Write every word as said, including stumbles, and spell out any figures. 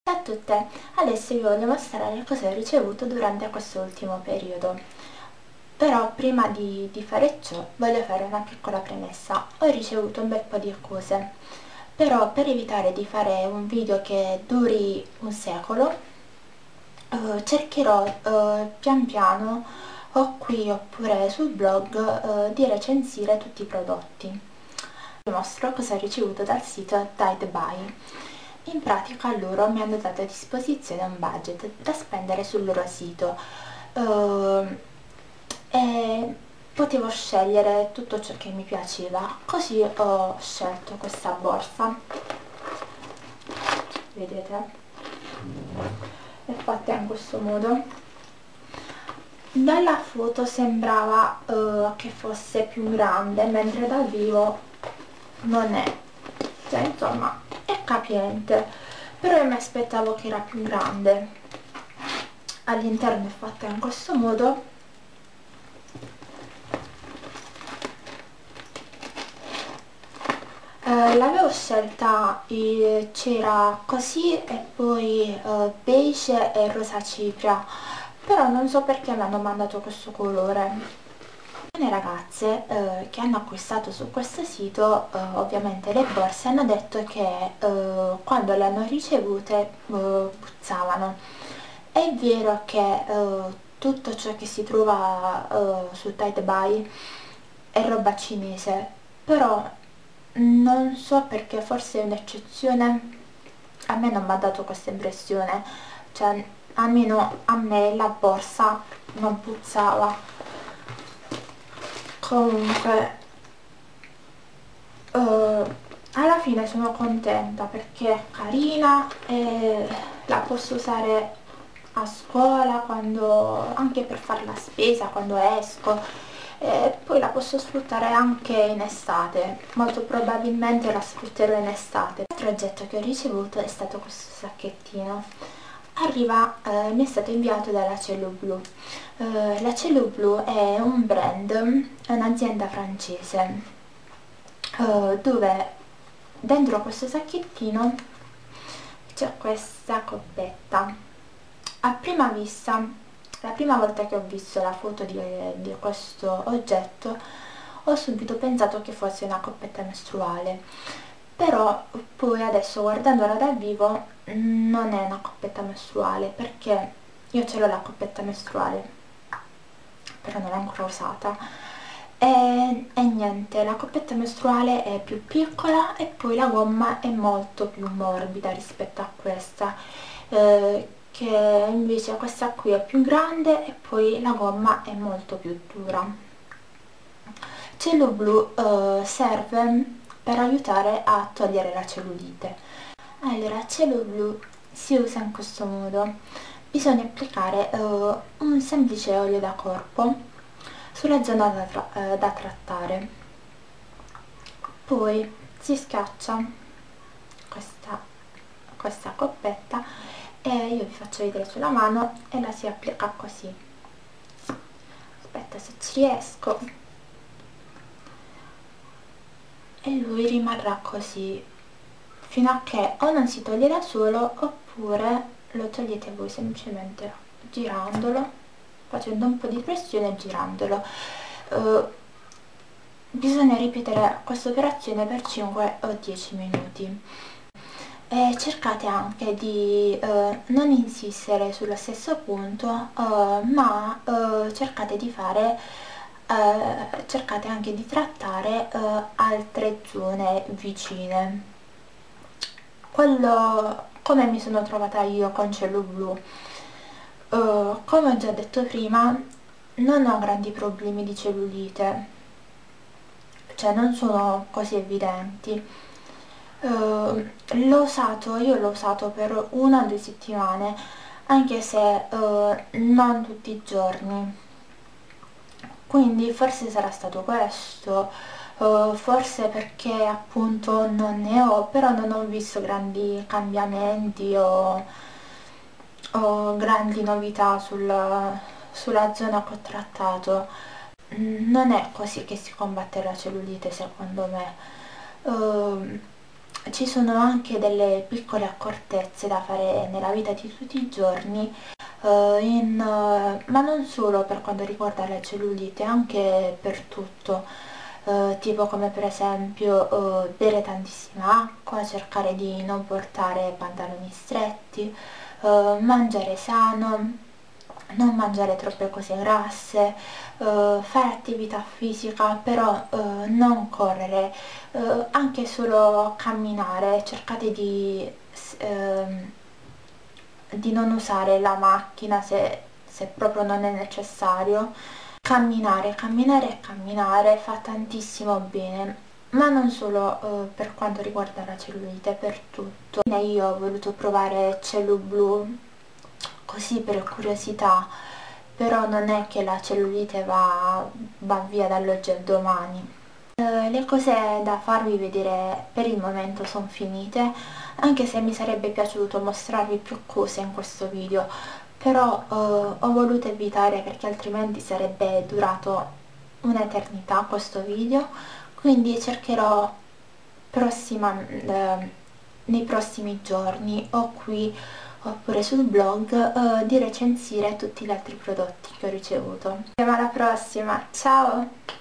Ciao a tutte, adesso vi voglio mostrare cosa ho ricevuto durante questo ultimo periodo. Però prima di, di fare ciò voglio fare una piccola premessa. Ho ricevuto un bel po' di cose, però per evitare di fare un video che duri un secolo eh, cercherò eh, pian piano o qui oppure sul blog eh, di recensire tutti i prodotti. Vi mostro cosa ho ricevuto dal sito Tide Buy. In pratica loro mi hanno dato a disposizione un budget da spendere sul loro sito uh, e potevo scegliere tutto ciò che mi piaceva, così ho scelto questa borsa. Vedete? È fatta in questo modo. Dalla foto sembrava uh, che fosse più grande, mentre dal vivo non è, cioè insomma è capiente, però io mi aspettavo che era più grande. All'interno è fatta in questo modo. Eh, l'avevo scelta, eh, c'era così e poi eh, beige e rosa cipria, però non so perché mi hanno mandato questo colore. Le ragazze eh, che hanno acquistato su questo sito eh, ovviamente le borse hanno detto che eh, quando le hanno ricevute eh, puzzavano. È vero che eh, tutto ciò che si trova eh, su Tide Buy è roba cinese, però non so perché, forse è un'eccezione, a me non mi ha dato questa impressione, cioè almeno a me la borsa non puzzava. Comunque uh, alla fine sono contenta perché è carina e la posso usare a scuola, quando, anche per fare la spesa quando esco, e poi la posso sfruttare anche in estate, molto probabilmente la sfrutterò in estate. L'altro oggetto che ho ricevuto è stato questo sacchettino. Arriva, eh, mi è stato inviato dalla Cielo Blu. Eh, la Cielo Blu è un brand, è un'azienda francese, eh, dove dentro questo sacchettino c'è questa coppetta. A prima vista, la prima volta che ho visto la foto di, di questo oggetto, ho subito pensato che fosse una coppetta mestruale, però poi adesso guardandola dal vivo non è una coppetta mestruale, perché io ce l'ho la coppetta mestruale, però non l'ho ancora usata. E, e niente, la coppetta mestruale è più piccola e poi la gomma è molto più morbida rispetto a questa, eh, che invece questa qui è più grande e poi la gomma è molto più dura. Cielo Blu eh, serve per aiutare a togliere la cellulite. Allora, Cielo Blu si usa in questo modo: bisogna applicare eh, un semplice olio da corpo sulla zona da, tra eh, da trattare, poi si schiaccia questa, questa coppetta e io vi faccio vedere sulla mano e la si applica così. Aspetta se ci riesco. E lui rimarrà così fino a che o non si toglie da solo oppure lo togliete voi semplicemente girandolo, facendo un po' di pressione e girandolo. Uh, bisogna ripetere questa operazione per cinque o dieci minuti. E cercate anche di uh, non insistere sullo stesso punto, uh, ma uh, cercate di fare uh, cercate anche di trattare uh, altre zone vicine. Quello, come mi sono trovata io con Cielo Blu, uh, come ho già detto prima, non ho grandi problemi di cellulite, cioè non sono così evidenti. Uh, l'ho usato, io l'ho usato per una o due settimane, anche se uh, non tutti i giorni, quindi forse sarà stato questo, uh, forse perché appunto non ne ho, però non ho visto grandi cambiamenti o, o grandi novità sul, sulla zona che ho trattato. Non è così che si combatte la cellulite, secondo me. Uh, ci sono anche delle piccole accortezze da fare nella vita di tutti i giorni, eh, in, eh, ma non solo per quanto riguarda la cellulite, anche per tutto, eh, tipo come per esempio eh, bere tantissima acqua, cercare di non portare pantaloni stretti, eh, mangiare sano, non mangiare troppe cose grasse, eh, fare attività fisica, però eh, non correre, eh, anche solo camminare, cercate di, ehm, di non usare la macchina se, se proprio non è necessario. Camminare, camminare e camminare fa tantissimo bene, ma non solo eh, per quanto riguarda la cellulite, per tutto. Io ho voluto provare Cellu Blu così per curiosità, però non è che la cellulite va, va via dall'oggi al domani. Eh, le cose da farvi vedere per il momento sono finite, anche se mi sarebbe piaciuto mostrarvi più cose in questo video, però eh, ho voluto evitare perché altrimenti sarebbe durato un'eternità questo video, quindi cercherò prossima, eh, nei prossimi giorni o qui oppure sul blog eh, di recensire tutti gli altri prodotti che ho ricevuto. Alla prossima, ciao!